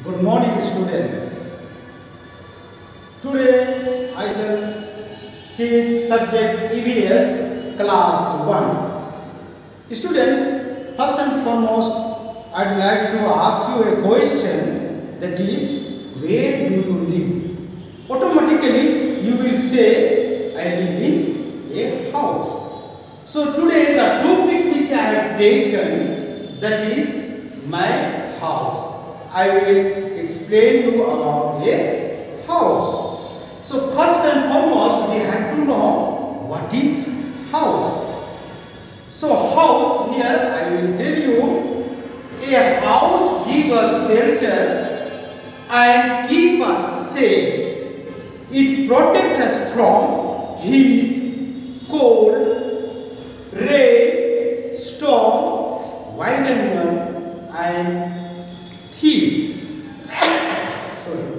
Good morning, students. Today I shall teach subject EVS class 1. Students, first and foremost, I'd like to ask you a question, that is, where do you live? Automatically you will say, I live in a house. So today the topic which I have taken, that is my house. I will explain you about a house. So first and foremost, we have to know what is house. So house, here I will tell you, a house gives us shelter and keep us safe. It protects us from heat, cold, rain, storm, wild animal and thief. Sorry.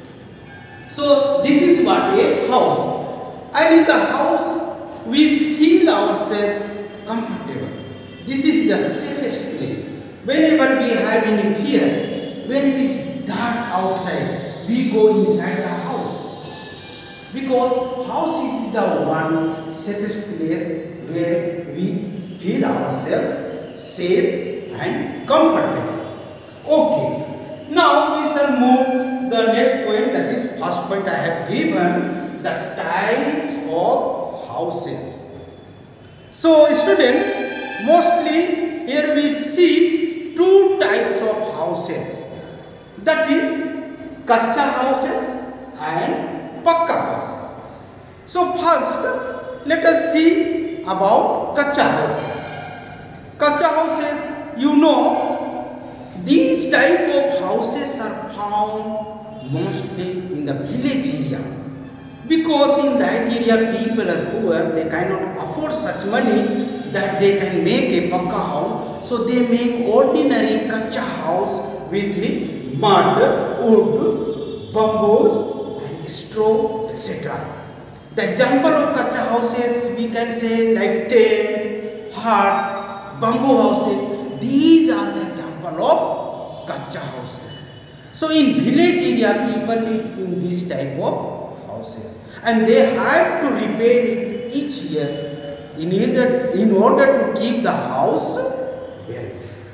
So this is what a house. And in the house we feel ourselves comfortable. This is the safest place. Whenever we have any fear, when it is dark outside, we go inside the house. Because house is the one safest place where we feel ourselves safe and comfortable. Okay, now we shall move the next point, that is first point I have given, the types of houses. So students, mostly here we see two types of houses, that is kacha houses and pakka houses. So first let us see about kacha houses. Kacha houses, you know, these type of houses are found mostly in the village area, because in that area people are poor, they cannot afford such money that they can make a pakka house, so they make ordinary kacha house with mud, wood, bamboos and straw, etc. The example of kacha houses we can say like tent, hut, bamboo houses. These are the example of kacha houses. So in village area people live in this type of houses, and they have to repair it each year in order to keep the house well.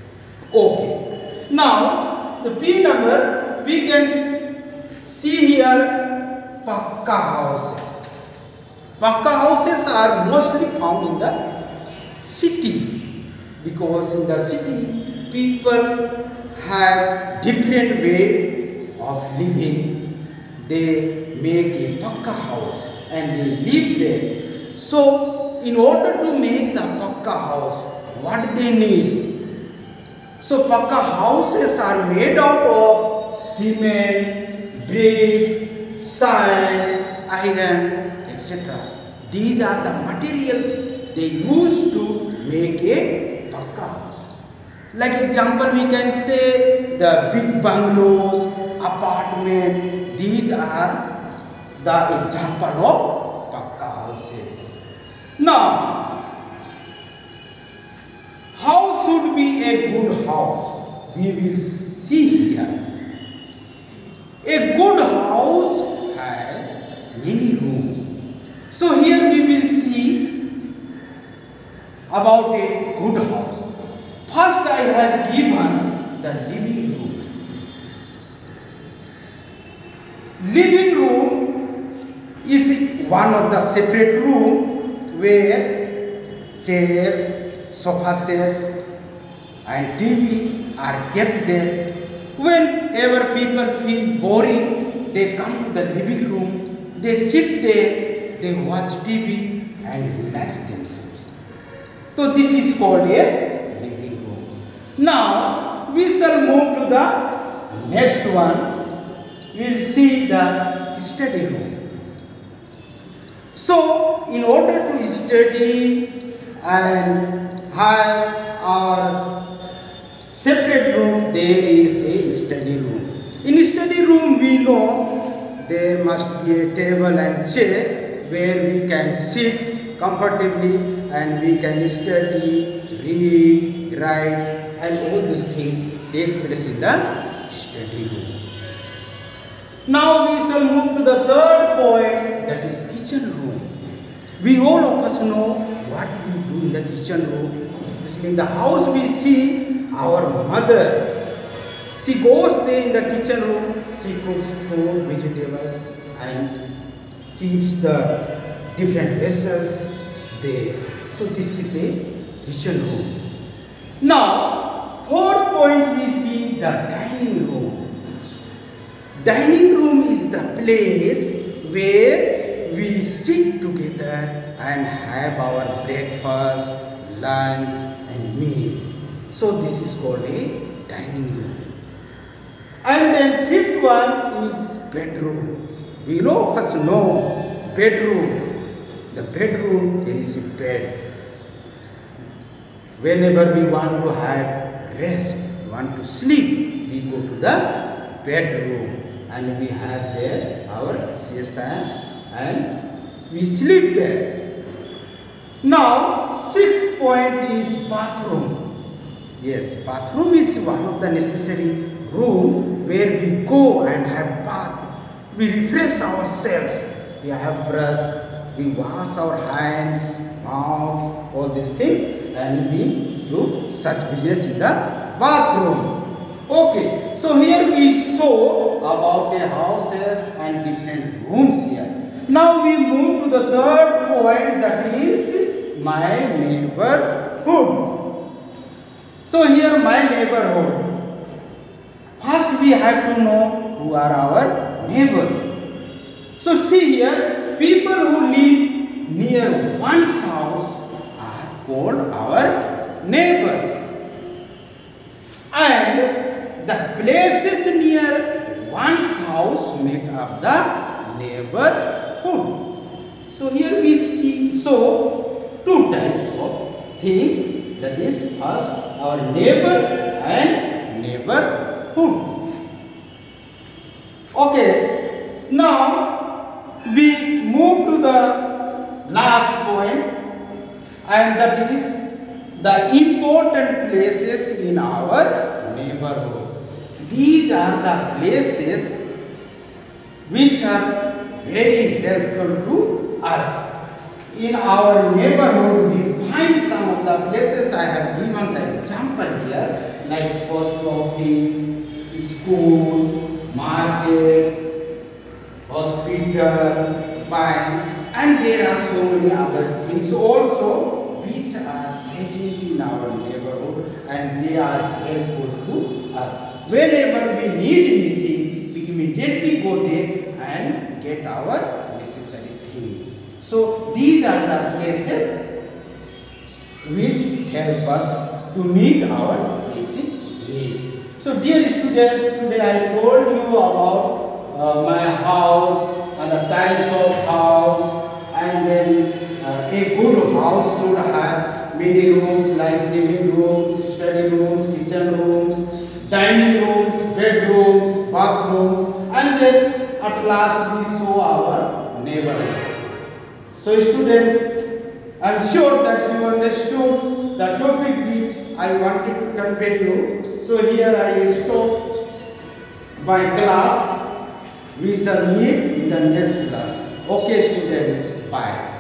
Okay. Now the P number we can see here pakka houses. Pakka houses are mostly found in the city, because in the city people have different way of living. They make a pakka house and they live there. So in order to make the pakka house, what they need? So pakka houses are made out of cement, bricks, sand, iron, etc. These are the materials they use to make a pakka house. Like example we can say the big bungalows, apartment, these are the example of pakka houses. Now, how should be a good house? We will see here. A good house has many rooms. So here we will see about a good house. First I have given the living room. Living room is one of the separate room where chairs, sofa sets and TV are kept there. Whenever people feel boring, they come to the living room, they sit there, they watch TV and relax themselves. So this is called a living room. Now we shall move to the next one. We will see the study room. So in order to study and have our separate room, there is a study room. In study room we know there must be a table and chair where we can sit comfortably and we can study, read, write and all these things takes place in the study room. Now we shall move to the third point, that is kitchen room. We all of us know what we do in the kitchen room, especially in the house. We see our mother. She goes there in the kitchen room, she cooks food, vegetables, and keeps the different vessels there. So this is a kitchen room. Now, fourth point, we see the dining room. Dining room is the place where we sit together and have our breakfast, lunch and meal. So this is called a dining room. And then fifth one is bedroom. We all of us know bedroom. The bedroom, there is a bed. Whenever we want to have rest, want to sleep, we go to the bedroom and we have there our siesta and we sleep there. Now, sixth point is bathroom. Yes, bathroom is one of the necessary room where we go and have bath. We refresh ourselves. We have brush, we wash our hands, mouth, all these things, and we do such business in the bathroom. Okay, so here we saw about the houses and different rooms here. Now we move to the third point, that is my neighborhood. So here my neighborhood. First we have to know who are our neighbors. So see here, people who live near one's house are called our neighbors. And the places near one's house make up the neighborhood. So here we see two types of things, that is first our neighbors and neighborhood. Okay, now we move to the last point, and that is the important places in our neighborhood. These are the places which are very helpful to us. In our neighborhood, we find some of the places. I have given the example here, like post office, school, market, hospital, bank, and there are so many other things also which are present in our neighborhood, and they are helpful to us. Whenever we need anything, we immediately go there and get our necessary things. So these are the places which help us to meet our basic needs. So dear students, today I told you about my house and the types of house, and then a good house should have many rooms like living rooms, study rooms, kitchen rooms, dining rooms, bedrooms, bathrooms, and then at last we saw our neighborhood. So students, I am sure that you understood the topic which I wanted to convey you. So here I stop my class. We shall meet in the next class. Okay students, bye.